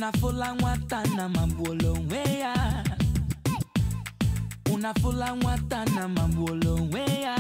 Unafula nwata na mabuolo nweya. Unafula nwata na mabuolo nweya.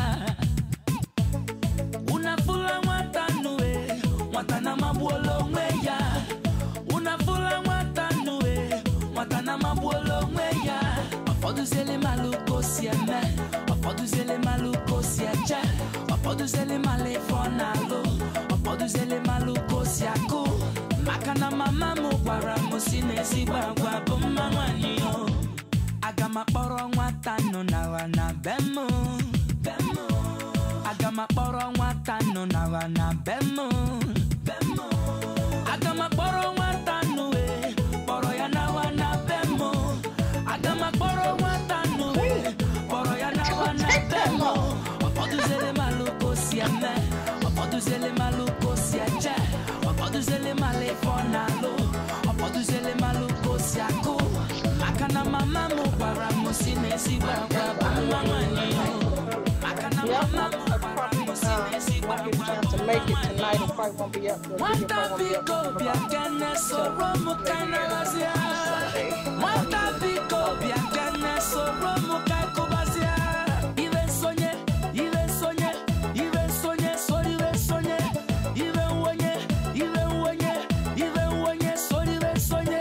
Unafula nwata nuwe, nwata na mabuolo nweya. Unafula nwata nuwe, nwata na mabuolo nweya. Afodu zele maluko sieme, afodu zele maluko sieche, afodu zele male fonalo, afodu zele maluko siako. Makana mama mo para mo sinesi bagwa bomma wanyo. Agama poro nwata no na wana bemo, bemo. Agama poro nwata no na wana bemo, bemo. Agama poro nwata no we, poro ya na wana bemo. Agama poro nwata no we, poro ya na wana bemo. Afodu zele maluko siame, afodu zele maluko siache, afodu zele male fonalo, afodu zele maluko siako. Makana mama mo para mo sinesi bagwa bomma wanyo. Makana mama mo para mo sinesi bagwa to make it tonight. I probably won't be up there. Mata biko biakene soro mo kana bazia. Mata biko biakene soro mo kai kubazia. Iwe sonye, iwe sonye, iwe sonye, sorry iwe sonye. Iwe wonye, iwe wonye, iwe wonye, sorry iwe sonye.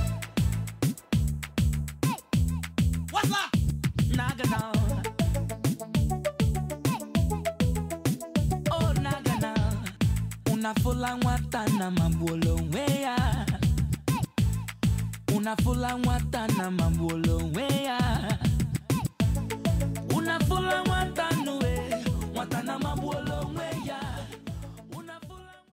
What's up? Nagana. Oh nagana. Unafula nwata na mabuolo nweya. Unafula nwata na mabuolo nweya.